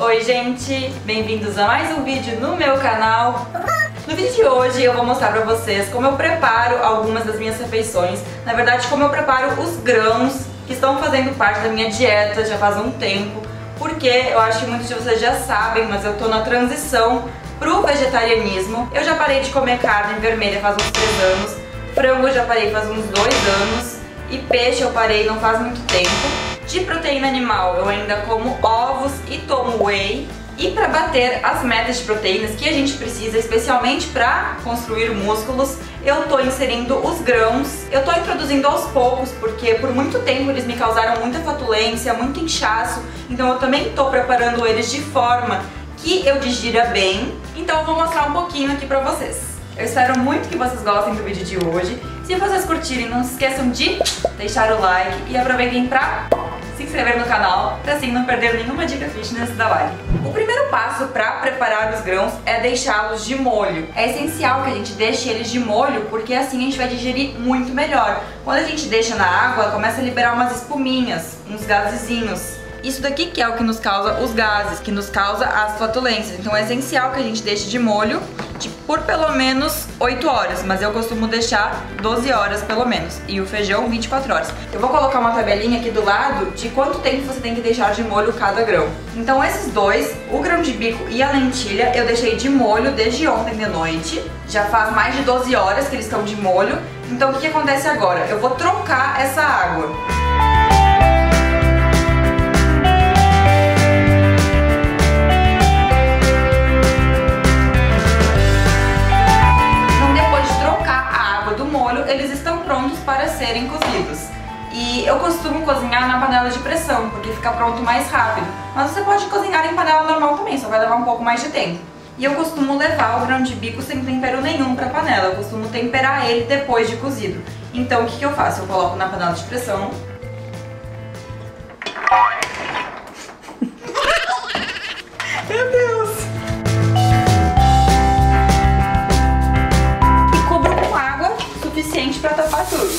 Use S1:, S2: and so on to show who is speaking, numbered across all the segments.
S1: Oi gente, bem-vindos a mais um vídeo no meu canal. No vídeo de hoje eu vou mostrar pra vocês como eu preparo algumas das minhas refeições. Na verdade, como eu preparo os grãos que estão fazendo parte da minha dieta já faz um tempo. Porque eu acho que muitos de vocês já sabem, mas eu tô na transição pro vegetarianismo. Eu já parei de comer carne vermelha faz uns 3 anos. Frango eu já parei faz uns 2 anos. E peixe eu parei não faz muito tempo. De proteína animal eu ainda como ovos e tomo whey. E para bater as metas de proteínas que a gente precisa, especialmente para construir músculos, eu tô inserindo os grãos. Eu tô introduzindo aos poucos, porque por muito tempo eles me causaram muita fatulência, muito inchaço. Então eu também tô preparando eles de forma que eu digira bem. Então eu vou mostrar um pouquinho aqui pra vocês. Eu espero muito que vocês gostem do vídeo de hoje. Se vocês curtirem, não se esqueçam de deixar o like e aproveitem pra se inscrever no canal, para assim não perder nenhuma dica fitness da Lari. O primeiro passo para preparar os grãos é deixá-los de molho. É essencial que a gente deixe eles de molho, porque assim a gente vai digerir muito melhor. Quando a gente deixa na água, ela começa a liberar umas espuminhas, uns gasezinhos. Isso daqui que é o que nos causa os gases, que nos causa as flatulências. Então é essencial que a gente deixe de molho por pelo menos 8 horas, mas eu costumo deixar 12 horas pelo menos, e o feijão 24 horas. Eu vou colocar uma tabelinha aqui do lado de quanto tempo você tem que deixar de molho cada grão. Então esses dois, o grão de bico e a lentilha, eu deixei de molho desde ontem de noite. Já faz mais de 12 horas que eles estão de molho. Então o que acontece agora? Eu vou trocar essa água. Eles estão prontos para serem cozidos. E eu costumo cozinhar na panela de pressão, porque fica pronto mais rápido. Mas você pode cozinhar em panela normal também, só vai levar um pouco mais de tempo. E eu costumo levar o grão de bico sem tempero nenhum para a panela. Eu costumo temperar ele depois de cozido. Então o que eu faço? Eu coloco na panela de pressão. Meu Deus! Suficiente para tapar tudo.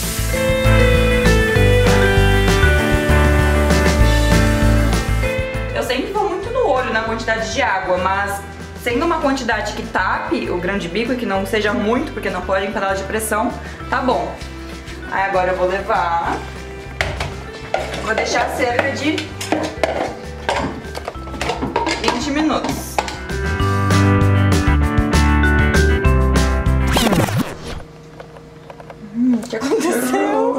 S1: Eu sempre vou muito no olho na quantidade de água, mas sendo uma quantidade que tape o grão de bico e que não seja muito, porque não pode em panela de pressão, tá bom. Aí agora eu vou levar, vou deixar cerca de 20 minutos. O que aconteceu?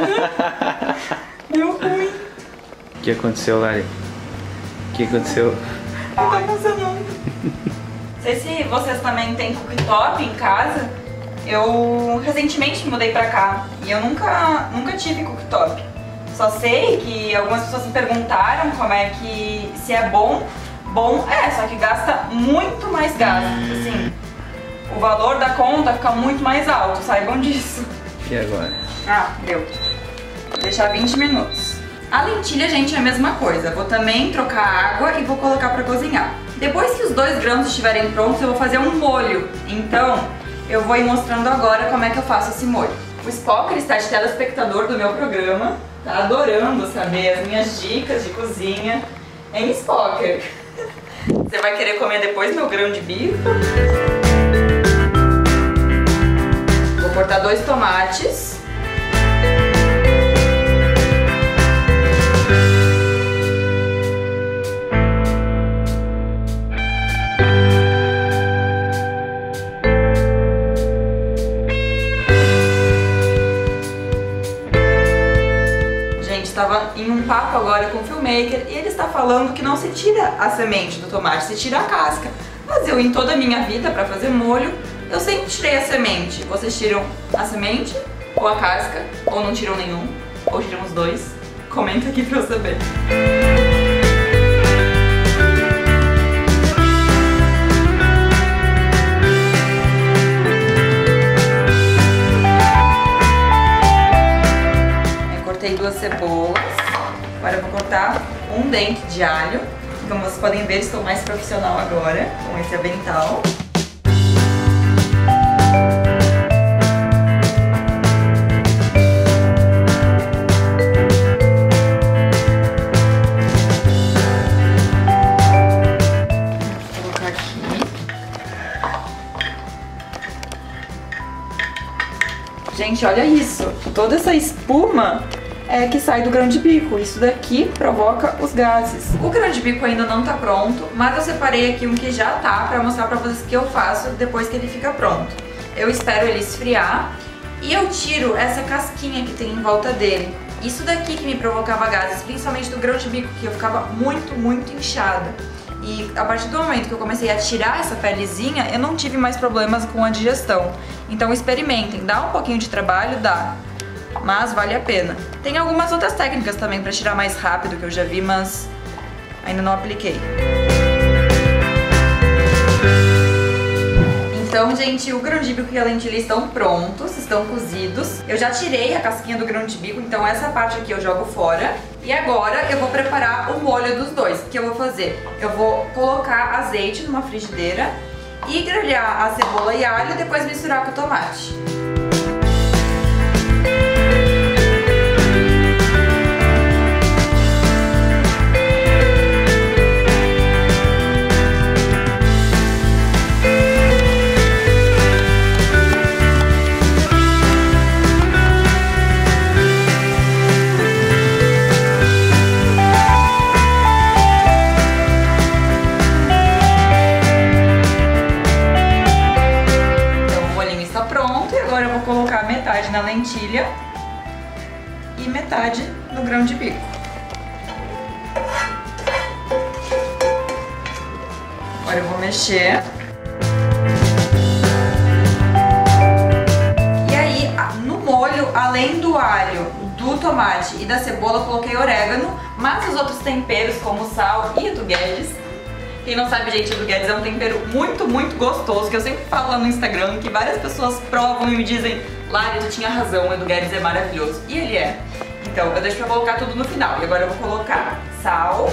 S1: Deu ruim.
S2: O que aconteceu, Lari? O que aconteceu?
S1: Não tá funcionando. Não sei se vocês também têm cooktop em casa. Eu recentemente mudei pra cá e eu nunca tive cooktop. Só sei que algumas pessoas me perguntaram como é que... se é bom. Bom é, só que gasta muito mais gás. Assim, o valor da conta fica muito mais alto, saibam disso.
S2: E agora?
S1: Ah, deu. Vou deixar 20 minutos. A lentilha, gente, é a mesma coisa. Vou também trocar a água e vou colocar pra cozinhar. Depois que os 2 grãos estiverem prontos, eu vou fazer um molho. Então, eu vou ir mostrando agora como é que eu faço esse molho. O Spocker está de telespectador do meu programa. Tá adorando saber as minhas dicas de cozinha. Hein, Spocker? Você vai querer comer depois meu grão de bico? Vou cortar 2 tomates. Gente, estava em um papo agora com o filmmaker e ele está falando que não se tira a semente do tomate, se tira a casca. Mas eu, em toda a minha vida, para fazer molho, eu sempre tirei a semente. Vocês tiram a semente ou a casca? Ou não tiram nenhum? Ou tiram os 2? Comenta aqui pra eu saber. Eu cortei 2 cebolas. Agora eu vou cortar um dente de alho. Como vocês podem ver, estou mais profissional agora com esse avental. gente, olha isso. Toda essa espuma é que sai do grão de bico. Isso daqui provoca os gases. O grão de bico ainda não tá pronto, mas eu separei aqui um que já tá pra mostrar pra vocês o que eu faço depois que ele fica pronto. Eu espero ele esfriar e eu tiro essa casquinha que tem em volta dele. Isso daqui que me provocava gases, principalmente do grão de bico, que eu ficava muito inchada. E a partir do momento que eu comecei a tirar essa pelezinha, eu não tive mais problemas com a digestão. Então experimentem, dá um pouquinho de trabalho, dá, mas vale a pena. Tem algumas outras técnicas também pra tirar mais rápido que eu já vi, mas ainda não apliquei. Então, gente, o grão de bico e a lentilha estão prontos, estão cozidos. Eu já tirei a casquinha do grão de bico, então essa parte aqui eu jogo fora. E agora eu vou preparar o molho dos dois. O que eu vou fazer? Eu vou colocar azeite numa frigideira e grelhar a cebola e alho e depois misturar com o tomate. Metade na lentilha e metade no grão de bico. Agora eu vou mexer. E aí, no molho, além do alho, do tomate e da cebola, eu coloquei orégano, mas os outros temperos, como o sal e o do Guedes. Quem não sabe, gente, o do Guedes é um tempero muito gostoso, que eu sempre falo lá no Instagram, que várias pessoas provam e me dizem: Lari, tu tinha razão, o do Guedes é maravilhoso. E ele é. Então, eu deixo pra colocar tudo no final. E agora eu vou colocar sal.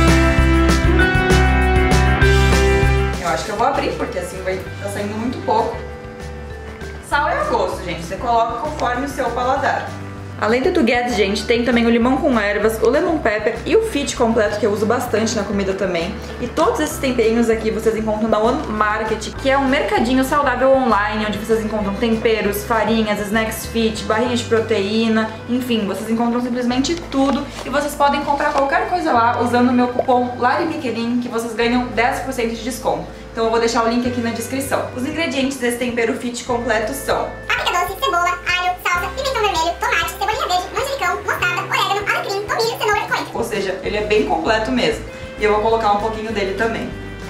S1: Eu acho que eu vou abrir, porque assim vai tá saindo muito pouco. Sal é a gosto, gente. Você coloca conforme o seu paladar. Além do Guedes, gente, tem também o limão com ervas, o lemon pepper e o fit completo, que eu uso bastante na comida também. E todos esses temperinhos aqui vocês encontram na One Market, que é um mercadinho saudável online, onde vocês encontram temperos, farinhas, snacks fit, barrinhas de proteína, enfim, vocês encontram simplesmente tudo. E vocês podem comprar qualquer coisa lá usando o meu cupom LARIMIQUELIN, que vocês ganham 10% de desconto. Então eu vou deixar o link aqui na descrição. Os ingredientes desse tempero fit completo são:
S3: páprica doce, cebola, alho, salsa, pimentão vermelho, tomate, cebolinha verde, manjericão, mostarda, orégano, alecrim, tomilho, cenoura e coentro.
S1: Ou seja, ele é bem completo mesmo. E eu vou colocar um pouquinho dele também.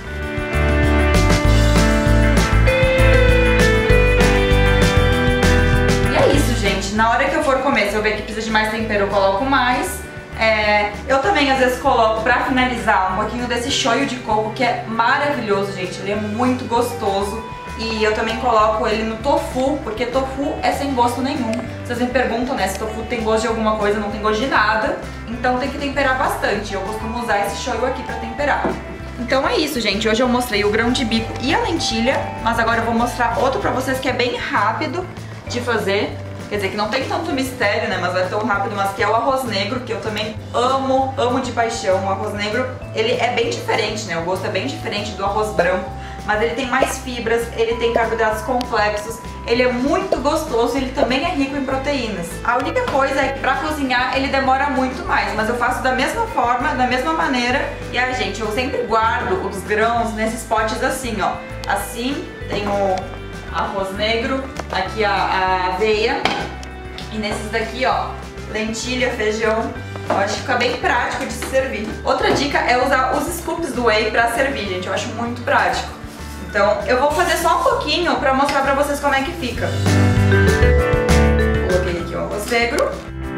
S1: E é isso, gente. Na hora que eu for comer, se eu ver que precisa de mais tempero, eu coloco mais. Eu também às vezes coloco, pra finalizar, um pouquinho desse shoyu de coco, que é maravilhoso, gente. Ele é muito gostoso. E eu também coloco ele no tofu, porque tofu é sem gosto nenhum. Vocês me perguntam, né, se tofu tem gosto de alguma coisa, não tem gosto de nada. Então tem que temperar bastante. Eu costumo usar esse shoyu aqui pra temperar. Então é isso, gente. Hoje eu mostrei o grão de bico e a lentilha, mas agora eu vou mostrar outro pra vocês que é bem rápido de fazer. Quer dizer, que não tem tanto mistério, né, mas é tão rápido, mas que é o arroz negro, que eu também amo de paixão. O arroz negro, ele é bem diferente, né, o gosto é bem diferente do arroz branco, mas ele tem mais fibras, ele tem carboidratos complexos, ele é muito gostoso e ele também é rico em proteínas. A única coisa é que pra cozinhar ele demora muito mais, mas eu faço da mesma forma, da mesma maneira. E aí, gente, eu sempre guardo os grãos nesses potes assim, ó. Assim, tem o arroz negro, aqui a aveia, e nesses daqui, ó, lentilha, feijão. Eu acho que fica bem prático de se servir. Outra dica é usar os scoops do whey pra servir, gente, eu acho muito prático. Então eu vou fazer só um pouquinho pra mostrar pra vocês como é que fica. Coloquei aqui o arroz negro.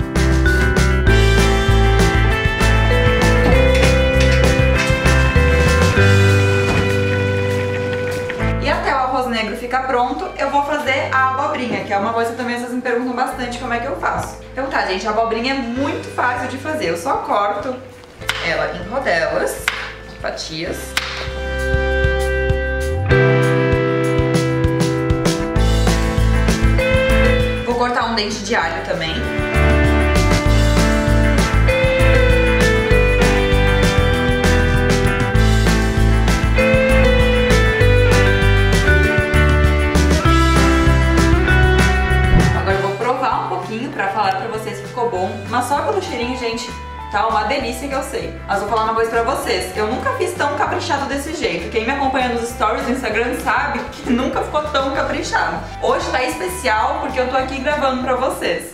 S1: E até o arroz negro ficar pronto, eu vou fazer a abobrinha, que é uma coisa que também vocês me perguntam bastante como é que eu faço. Então tá, gente, a abobrinha é muito fácil de fazer. Eu só corto ela em rodelas, fatias. Vou cortar um dente de alho também. gente, tá uma delícia que eu sei. Mas vou falar uma coisa pra vocês, eu nunca fiz tão caprichado desse jeito. Quem me acompanha nos stories do Instagram sabe que nunca ficou tão caprichado. Hoje tá especial porque eu tô aqui gravando pra vocês.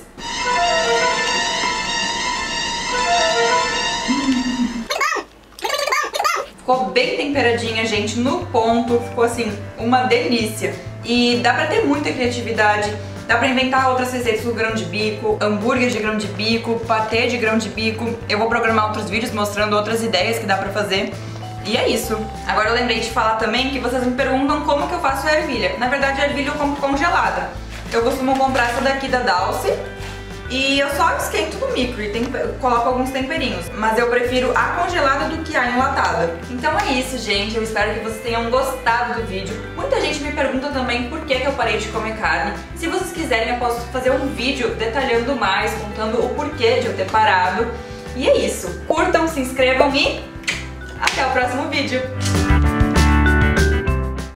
S1: Ficou bem temperadinha, gente, no ponto, ficou assim, uma delícia. E dá pra ter muita criatividade, dá pra inventar outras receitas com grão de bico, hambúrguer de grão de bico, patê de grão de bico. Eu vou programar outros vídeos mostrando outras ideias que dá pra fazer. E é isso. Agora eu lembrei de falar também que vocês me perguntam como que eu faço a ervilha. Na verdade a ervilha eu compro congelada. Eu costumo comprar essa daqui da Dalce. E eu só esquento no micro e coloco alguns temperinhos. Mas eu prefiro a congelada do que a enlatada. Então é isso, gente. Eu espero que vocês tenham gostado do vídeo. Muita gente me pergunta também por que eu parei de comer carne. Se vocês quiserem, eu posso fazer um vídeo detalhando mais, contando o porquê de eu ter parado. E é isso. Curtam, se inscrevam e até o próximo vídeo.